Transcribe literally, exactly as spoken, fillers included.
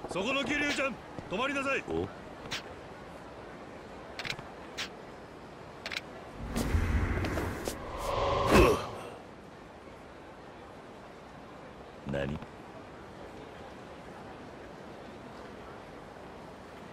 そこの桐生ちゃん、止まりなさい。 お何